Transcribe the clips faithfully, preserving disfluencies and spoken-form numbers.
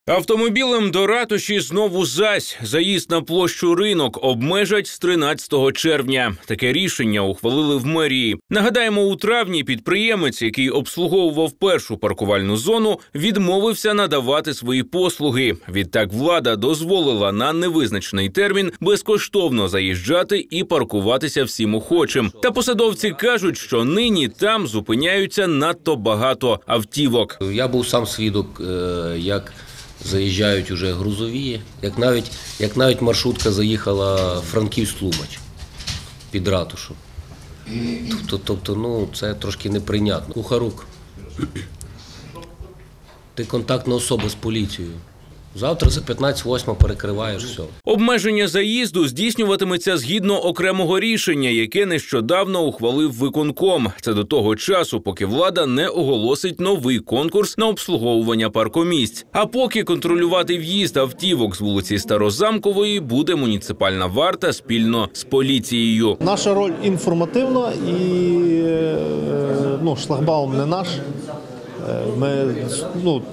Автомобілем до ратуші знову зась. Заїзд на площу Ринок обмежать з тринадцятого червня. Таке рішення ухвалили в мерії. Нагадаємо, у травні підприємець, який обслуговував першу паркувальну зону, відмовився надавати свої послуги. Відтак влада дозволила на невизначений термін безкоштовно заїжджати і паркуватися всім охочим. Та посадовці кажуть, що нині там зупиняються надто багато автівок. Я був сам свідок, як заїжджають уже грузові, як навіть, як навіть маршрутка заїхала Франківськ-Тлумач під ратушу. Тобто, тобто, ну, це трошки неприйнятно. Кухарук, ти контактна особа з поліцією. Завтра за п'ятнадцять восьма перекриваєш все. Обмеження заїзду здійснюватиметься згідно окремого рішення, яке нещодавно ухвалив виконком. Це до того часу, поки влада не оголосить новий конкурс на обслуговування паркомісць. А поки контролювати в'їзд автівок з вулиці Старозамкової буде муніципальна варта спільно з поліцією. Наша роль інформативна і ну, шлагбаум не наш. Ми ну,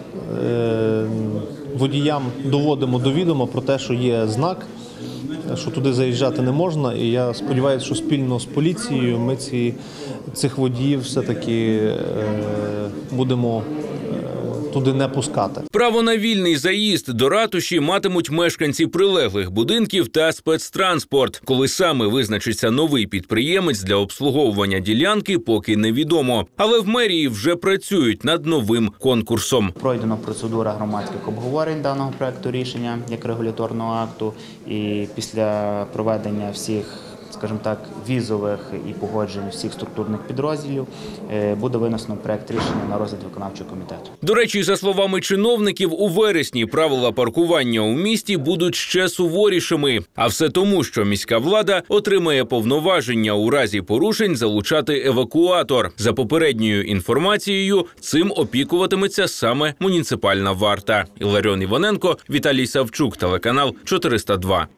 водіям доводимо до відома про те, що є знак, що туди заїжджати не можна. І я сподіваюся, що спільно з поліцією ми ці, цих водіїв все-таки будемо туди не пускати. Право на вільний заїзд до ратуші матимуть мешканці прилеглих будинків та спецтранспорт. Коли саме визначиться новий підприємець для обслуговування ділянки, поки невідомо. Але в мерії вже працюють над новим конкурсом. Пройдена процедура громадських обговорень даного проекту рішення як регуляторного акту. І після проведення всіх, скажімо так, візових і погоджень всіх структурних підрозділів буде винесено проект рішення на розгляд виконавчого комітету. До речі, за словами чиновників, у вересні правила паркування у місті будуть ще суворішими. А все тому, що міська влада отримає повноваження у разі порушень залучати евакуатор. За попередньою інформацією, цим опікуватиметься саме муніципальна варта. Іларіон Іваненко, Віталій Савчук, телеканал чотириста два.